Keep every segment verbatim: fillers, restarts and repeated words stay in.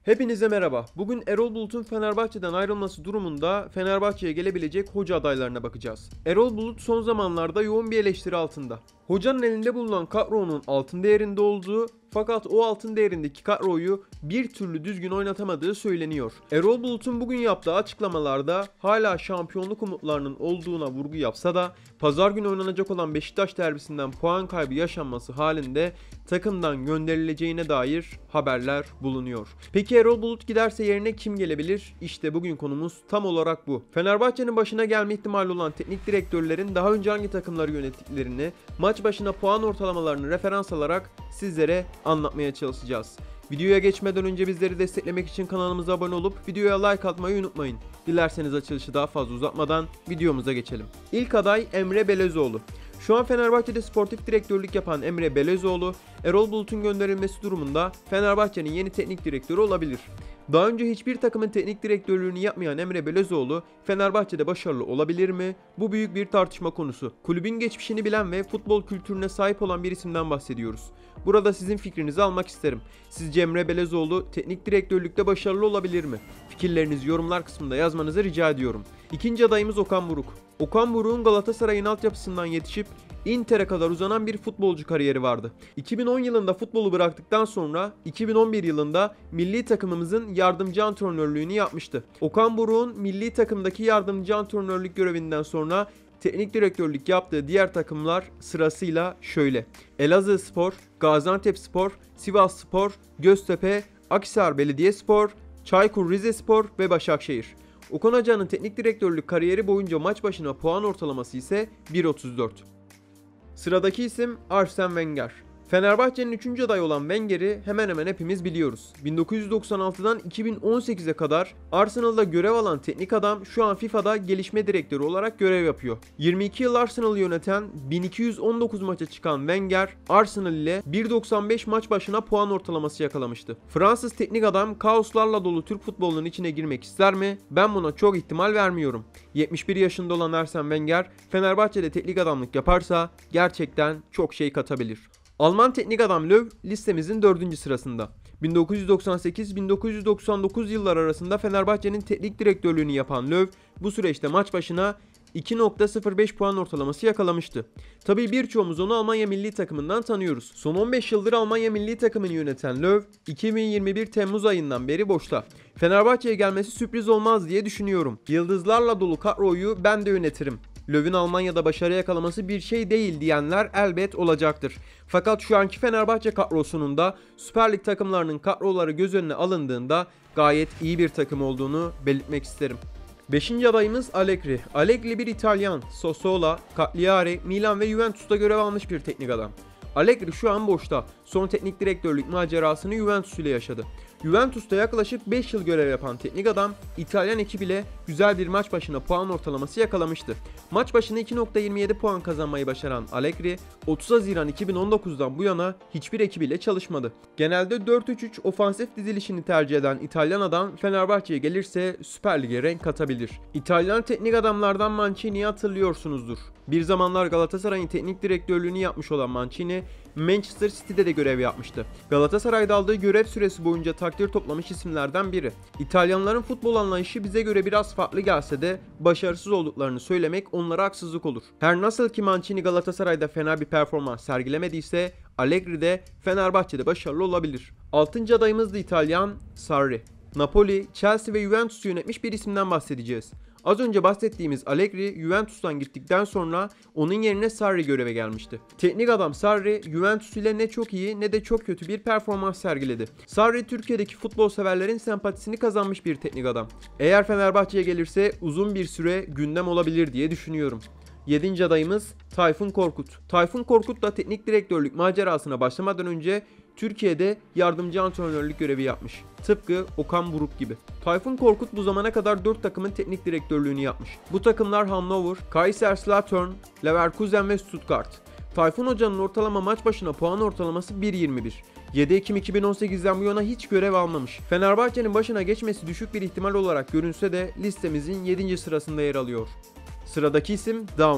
Hepinize merhaba. Bugün Erol Bulut'un Fenerbahçe'den ayrılması durumunda Fenerbahçe'ye gelebilecek hoca adaylarına bakacağız. Erol Bulut son zamanlarda yoğun bir eleştiri altında. Hocanın elinde bulunan kadronun altın değerinde olduğu fakat o altın değerindeki kadroyu bir türlü düzgün oynatamadığı söyleniyor. Erol Bulut'un bugün yaptığı açıklamalarda hala şampiyonluk umutlarının olduğuna vurgu yapsa da pazar günü oynanacak olan Beşiktaş derbisinden puan kaybı yaşanması halinde takımdan gönderileceğine dair haberler bulunuyor. Peki Erol Bulut giderse yerine kim gelebilir? İşte bugün konumuz tam olarak bu. Fenerbahçe'nin başına gelme ihtimali olan teknik direktörlerin daha önce hangi takımları yönettiklerini, maç başına puan ortalamalarını referans alarak sizlere anlatmaya çalışacağız. Videoya geçmeden önce bizleri desteklemek için kanalımıza abone olup videoya like atmayı unutmayın. Dilerseniz açılışı daha fazla uzatmadan videomuza geçelim. İlk aday Emre Belezoğlu. Şu an Fenerbahçe'de sportif direktörlük yapan Emre Belezoğlu, Erol Bulut'un gönderilmesi durumunda Fenerbahçe'nin yeni teknik direktörü olabilir. Daha önce hiçbir takımın teknik direktörlüğünü yapmayan Emre Belezoğlu, Fenerbahçe'de başarılı olabilir mi? Bu büyük bir tartışma konusu. Kulübün geçmişini bilen ve futbol kültürüne sahip olan bir isimden bahsediyoruz. Burada sizin fikrinizi almak isterim. Sizce Emre Belezoğlu teknik direktörlükte başarılı olabilir mi? Fikirlerinizi yorumlar kısmında yazmanızı rica ediyorum. İkinci adayımız Okan Buruk. Okan Buruk'un Galatasaray'ın altyapısından yetişip Inter'e kadar uzanan bir futbolcu kariyeri vardı. iki bin on yılında futbolu bıraktıktan sonra iki bin on bir yılında milli takımımızın yardımcı antrenörlüğünü yapmıştı. Okan Buruk'un milli takımdaki yardımcı antrenörlük görevinden sonra teknik direktörlük yaptığı diğer takımlar sırasıyla şöyle: Elazığspor, Gaziantepspor, Sivasspor, Göztepe, Akhisar Belediyespor, Çaykur Rizespor ve Başakşehir. Okan Hoca'nın teknik direktörlük kariyeri boyunca maç başına puan ortalaması ise bir nokta otuz dört. Sıradaki isim Arsene Wenger. Fenerbahçe'nin üçüncü adayı olan Wenger'i hemen hemen hepimiz biliyoruz. bin dokuz yüz doksan altıdan iki bin on sekize kadar Arsenal'da görev alan teknik adam şu an FIFA'da gelişme direktörü olarak görev yapıyor. yirmi iki yıl Arsenal'ı yöneten, bin iki yüz on dokuz maça çıkan Wenger, Arsenal ile bir nokta doksan beş maç başına puan ortalaması yakalamıştı. Fransız teknik adam kaoslarla dolu Türk futbolunun içine girmek ister mi? Ben buna çok ihtimal vermiyorum. yetmiş bir yaşında olan Arsene Wenger, Fenerbahçe'de teknik adamlık yaparsa gerçekten çok şey katabilir. Alman teknik adam Löw listemizin dördüncü sırasında. bin dokuz yüz doksan sekiz bin dokuz yüz doksan dokuz yıllar arasında Fenerbahçe'nin teknik direktörlüğünü yapan Löw bu süreçte maç başına iki nokta sıfır beş puan ortalaması yakalamıştı. Tabii birçoğumuz onu Almanya milli takımından tanıyoruz. Son on beş yıldır Almanya milli takımını yöneten Löw, iki bin yirmi bir Temmuz ayından beri boşta. Fenerbahçe'ye gelmesi sürpriz olmaz diye düşünüyorum. Yıldızlarla dolu kadroyu ben de yönetirim. Löw'ün Almanya'da başarı yakalaması bir şey değil diyenler elbet olacaktır. Fakat şu anki Fenerbahçe kadrosunun da Süper Lig takımlarının kadroları göz önüne alındığında gayet iyi bir takım olduğunu belirtmek isterim. Beşinci adayımız Allegri. Allegri bir İtalyan, Sassuolo, Cagliari, Milan ve Juventus'ta görev almış bir teknik adam. Allegri şu an boşta. Son teknik direktörlük macerasını Juventus ile yaşadı. Juventus'ta yaklaşık beş yıl görev yapan teknik adam İtalyan ekibiyle güzel bir maç başına puan ortalaması yakalamıştı. Maç başına iki nokta yirmi yedi puan kazanmayı başaran Allegri, otuz Haziran iki bin on dokuzdan bu yana hiçbir ekibiyle çalışmadı. Genelde dört üç üç ofansif dizilişini tercih eden İtalyan adam Fenerbahçe'ye gelirse Süper Lig'e renk katabilir. İtalyan teknik adamlardan Mancini'yi hatırlıyorsunuzdur. Bir zamanlar Galatasaray'ın teknik direktörlüğünü yapmış olan Mancini, Manchester City'de de görev yapmıştı. Galatasaray'da aldığı görev süresi boyunca takdir toplamış isimlerden biri. İtalyanların futbol anlayışı bize göre biraz farklı gelse de başarısız olduklarını söylemek onlara haksızlık olur. Her nasıl ki Mancini Galatasaray'da fena bir performans sergilemediyse Allegri de Fenerbahçe'de başarılı olabilir. Altıncı adayımız da İtalyan Sarri. Napoli, Chelsea ve Juventus'u yönetmiş bir isimden bahsedeceğiz. Az önce bahsettiğimiz Allegri, Juventus'tan gittikten sonra onun yerine Sarri göreve gelmişti. Teknik adam Sarri, Juventus ile ne çok iyi ne de çok kötü bir performans sergiledi. Sarri, Türkiye'deki futbol severlerin sempatisini kazanmış bir teknik adam. Eğer Fenerbahçe'ye gelirse uzun bir süre gündem olabilir diye düşünüyorum. Yedinci adayımız Tayfun Korkut. Tayfun Korkut da teknik direktörlük macerasına başlamadan önce Türkiye'de yardımcı antrenörlük görevi yapmış. Tıpkı Okan Buruk gibi. Tayfun Korkut bu zamana kadar dört takımın teknik direktörlüğünü yapmış. Bu takımlar Hannover, Kaiserslautern, Leverkusen ve Stuttgart. Tayfun Hoca'nın ortalama maç başına puan ortalaması bir nokta yirmi bir. yedi Ekim iki bin on sekizden bu yana hiç görev almamış. Fenerbahçe'nin başına geçmesi düşük bir ihtimal olarak görünse de listemizin yedinci sırasında yer alıyor. Sıradaki isim Daum.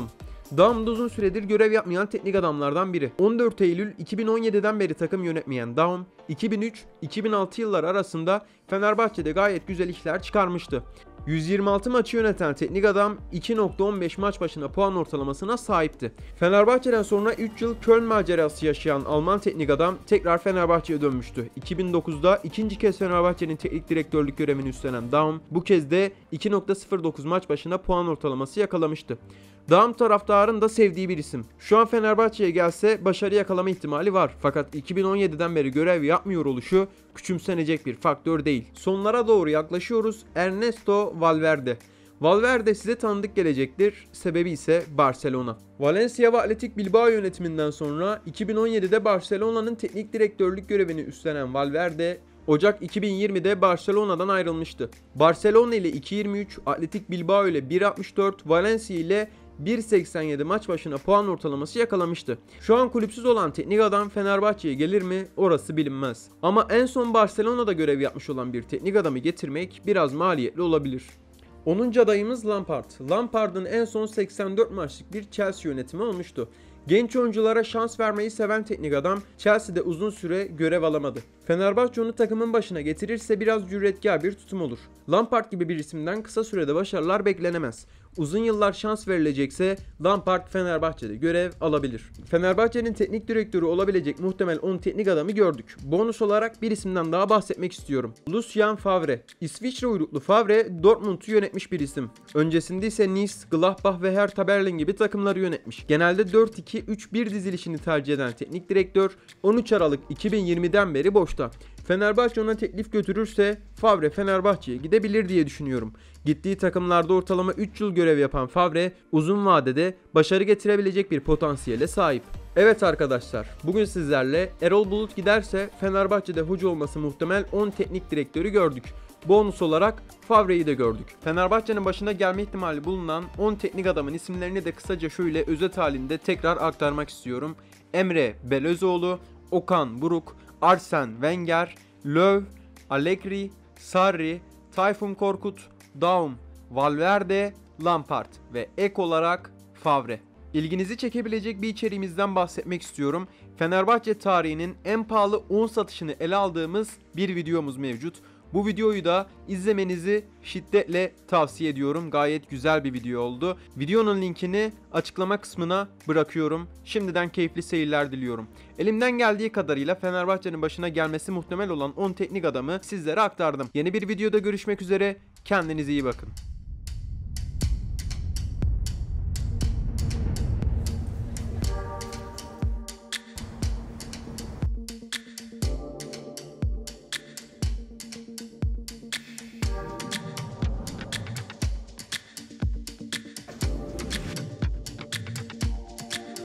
Daum'da uzun süredir görev yapmayan teknik adamlardan biri. on dört Eylül iki bin on yedi'den beri takım yönetmeyen Daum, iki bin üç iki bin altı yıllar arasında Fenerbahçe'de gayet güzel işler çıkarmıştı. yüz yirmi altı maçı yöneten teknik adam iki nokta on beş maç başına puan ortalamasına sahipti. Fenerbahçe'den sonra üç yıl Köln macerası yaşayan Alman teknik adam tekrar Fenerbahçe'ye dönmüştü. iki bin dokuz'da ikinci kez Fenerbahçe'nin teknik direktörlük görevini üstlenen Daum bu kez de iki nokta sıfır dokuz maç başına puan ortalaması yakalamıştı. Daum taraftarın da sevdiği bir isim. Şu an Fenerbahçe'ye gelse başarı yakalama ihtimali var. Fakat iki bin on yedi'den beri görev yapmıyor oluşu küçümsenecek bir faktör değil. Sonlara doğru yaklaşıyoruz. Ernesto Valverde. Valverde size tanıdık gelecektir. Sebebi ise Barcelona. Valencia ve Athletic Bilbao yönetiminden sonra iki bin on yedi'de Barcelona'nın teknik direktörlük görevini üstlenen Valverde Ocak iki bin yirmi'de Barcelona'dan ayrılmıştı. Barcelona ile iki nokta yirmi üç, Athletic Bilbao ile bir nokta altmış dört, Valencia ile bir nokta seksen yedi maç başına puan ortalaması yakalamıştı. Şu an kulüpsüz olan teknik adam Fenerbahçe'ye gelir mi? Orası bilinmez. Ama en son Barcelona'da görev yapmış olan bir teknik adamı getirmek biraz maliyetli olabilir. onuncu adayımız Lampard. Lampard'ın en son seksen dört maçlık bir Chelsea yönetimi olmuştu. Genç oyunculara şans vermeyi seven teknik adam Chelsea'de uzun süre görev alamadı. Fenerbahçe onu takımın başına getirirse biraz cüretkar bir tutum olur. Lampard gibi bir isimden kısa sürede başarılar beklenemez. Uzun yıllar şans verilecekse Lampard Fenerbahçe'de görev alabilir. Fenerbahçe'nin teknik direktörü olabilecek muhtemel on teknik adamı gördük. Bonus olarak bir isimden daha bahsetmek istiyorum. Lucien Favre. İsviçre uyruklu Favre Dortmund'u yönetmiş bir isim. Öncesinde ise Nice, Gladbach ve Hertha Berlin gibi takımları yönetmiş. Genelde dört iki üç bir dizilişini tercih eden teknik direktör on üç Aralık iki bin yirmi'den beri boşta. Fenerbahçe ona teklif götürürse Favre Fenerbahçe'ye gidebilir diye düşünüyorum. Gittiği takımlarda ortalama üç yıl görev yapan Favre uzun vadede başarı getirebilecek bir potansiyele sahip. Evet arkadaşlar, bugün sizlerle Erol Bulut giderse Fenerbahçe'de hoca olması muhtemel on teknik direktörü gördük. Bonus olarak Favre'yi de gördük. Fenerbahçe'nin başına gelme ihtimali bulunan on teknik adamın isimlerini de kısaca şöyle özet halinde tekrar aktarmak istiyorum. Emre Belözoğlu, Okan Buruk, Arsene Wenger, Löw, Allegri, Sarri, Tayfun Korkut, Daum, Valverde, Lampard ve ek olarak Favre. İlginizi çekebilecek bir içeriğimizden bahsetmek istiyorum. Fenerbahçe tarihinin en pahalı on satışını ele aldığımız bir videomuz mevcut. Bu videoyu da izlemenizi şiddetle tavsiye ediyorum. Gayet güzel bir video oldu. Videonun linkini açıklama kısmına bırakıyorum. Şimdiden keyifli seyirler diliyorum. Elimden geldiği kadarıyla Fenerbahçe'nin başına gelmesi muhtemel olan on teknik adamı sizlere aktardım. Yeni bir videoda görüşmek üzere. Kendinize iyi bakın.